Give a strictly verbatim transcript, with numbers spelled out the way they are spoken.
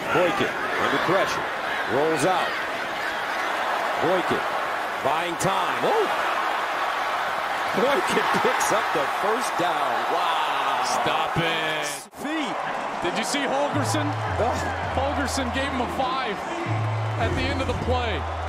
Boykin under pressure. Rolls out. Boykin buying time. Oh! Boykin picks up the first down. Wow. Stop it. Feet. Did you see Holgerson? Oh. Holgerson gave him a five at the end of the play.